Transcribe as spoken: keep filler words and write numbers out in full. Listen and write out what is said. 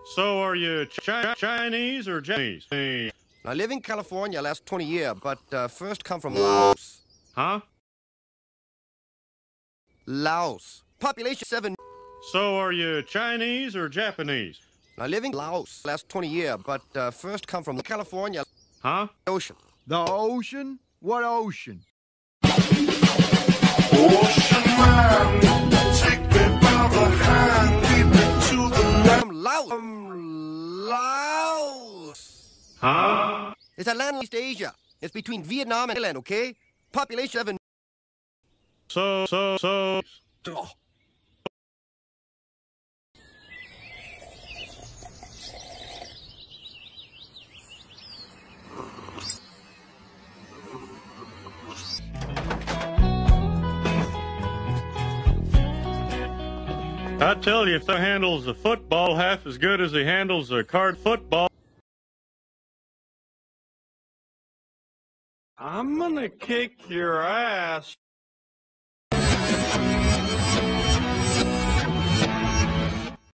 So are you chi Chinese or Japanese? I live in California last twenty years, but uh, first come from Laos. Huh? Laos. Population seven. So are you Chinese or Japanese? I live in Laos last twenty years, but uh, first come from California. Huh? Ocean. The ocean? What ocean? Ocean man, take me by the hand, lead me to the land. From Laos. From Laos. Huh? It's a land in East Asia. It's between Vietnam and Thailand, okay? Population seven. So, so, so... Oh. I tell you, if he handles a football half as good as he handles a card football, I'm gonna kick your ass.